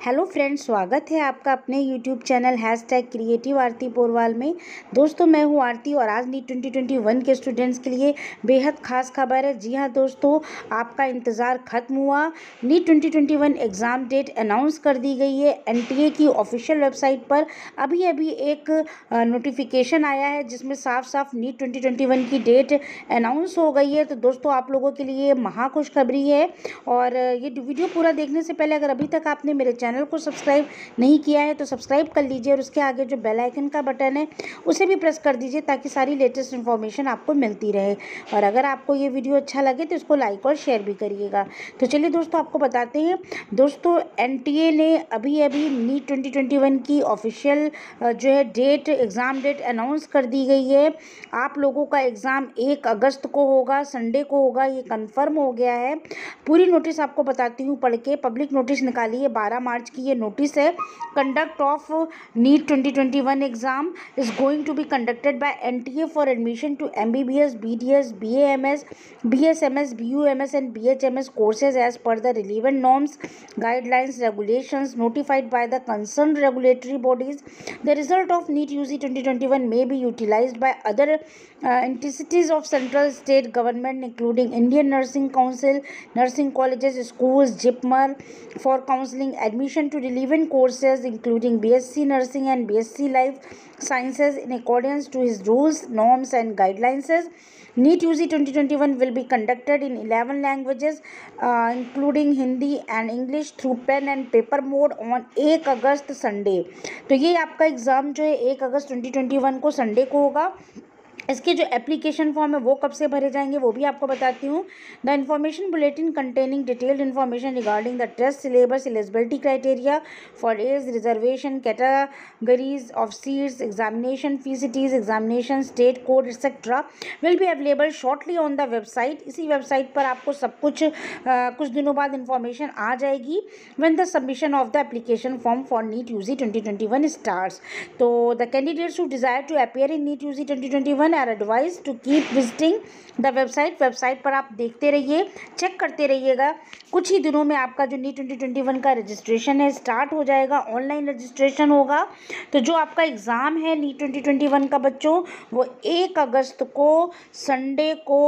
Hello friends, स्वागत है आपका अपने YouTube channel #creative Aarti Porwal में। दोस्तों, मैं हूं आरती और आज नीट 2021 के स्टूडेंट्स के लिए बेहद खास खबर है। जी हां दोस्तों, आपका इंतज़ार ख़त्म हुआ। नीट 2021 एग्ज़ाम डेट अनाउंस कर दी गई है। एनटीए की ऑफिशियल वेबसाइट पर अभी अभी एक नोटिफिकेशन आया है जिसमें साफ साफ नीट 2021 की डेट अनाउंस हो गई है। तो दोस्तों, आप लोगों के लिए महा खुशखबरी है। और ये वीडियो पूरा देखने से पहले अगर अभी तक आपने मेरे चैनल को सब्सक्राइब नहीं किया है तो सब्सक्राइब कर लीजिए और उसके आगे जो बेल आइकन का बटन है उसे भी प्रेस कर दीजिए ताकि सारी लेटेस्ट इन्फॉर्मेशन आपको मिलती रहे। और अगर आपको ये वीडियो अच्छा लगे तो इसको लाइक और शेयर भी करिएगा। तो चलिए दोस्तों, आपको बताते हैं। दोस्तों, एनटीए ने अभी अभी नीट 2021 की ऑफिशियल जो है डेट, एग्ज़ाम डेट अनाउंस कर दी गई है। आप लोगों का एग्ज़ाम 1 अगस्त को होगा, संडे को होगा, ये कन्फर्म हो गया है। पूरी नोटिस आपको बताती हूँ पढ़ के। पब्लिक नोटिस निकाली है 12 मार्च की, ये नोटिस है। Conduct of NEET 2021 exam is going to be conducted by NTA for admission to MBBS, BDS, BAMS, BSMS, BUMS and BHMS courses as per the relevant norms, guidelines, regulations notified by the concerned regulatory bodies. The result of NEET UG 2021 may be utilized by other entities of central state government including Indian Nursing Council, nursing colleges, schools, JIPMER for counseling admission to relevant courses including BSc Nursing and BSc Life Sciences in accordance to his rules, norms and guidelines. NEET UG 2021 will be conducted in 11 languages including Hindi and English through pen and paper mode on 1 August Sunday. तो ये आपका exam जो है 1 अगस्त 2021 को Sunday को होगा। इसके जो एप्लीकेशन फॉर्म है वो कब से भरे जाएंगे वो भी आपको बताती हूँ। The information bulletin containing detailed information regarding the test syllabus, eligibility criteria for age reservation, categories of seats, examination fees, examination state code etcetera will be available shortly on the website. इसी website पर आपको सब कुछ कुछ दिनों बाद information आ जाएगी when the submission of the application form for NEET UG 2021 starts. तो the candidates who desire to appear in NEET UG 2021 are advise to keep visiting the website पर आप देखते रहिए, चेक करते रहिएगा। कुछ ही दिनों में आपका जो नीट 2021 का रजिस्ट्रेशन है स्टार्ट हो जाएगा, ऑनलाइन रजिस्ट्रेशन होगा। तो जो आपका एग्ज़ाम है नीट 2021 का बच्चों, वो 1 अगस्त को संडे को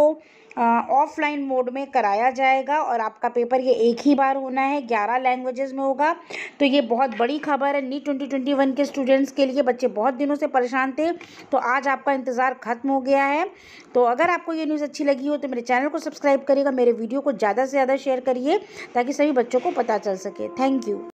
ऑफलाइन मोड में कराया जाएगा और आपका पेपर ये एक ही बार होना है, 11 लैंग्वेजेस में होगा। तो ये बहुत बड़ी खबर है नीट 2021 के स्टूडेंट्स के लिए। बच्चे बहुत दिनों से परेशान थे, तो आज आपका इंतज़ार ख़त्म हो गया है। तो अगर आपको ये न्यूज़ अच्छी लगी हो तो मेरे चैनल को सब्सक्राइब करिएगा, मेरे वीडियो को ज़्यादा से ज़्यादा शेयर करिए ताकि सभी बच्चों को पता चल सके। Thank you.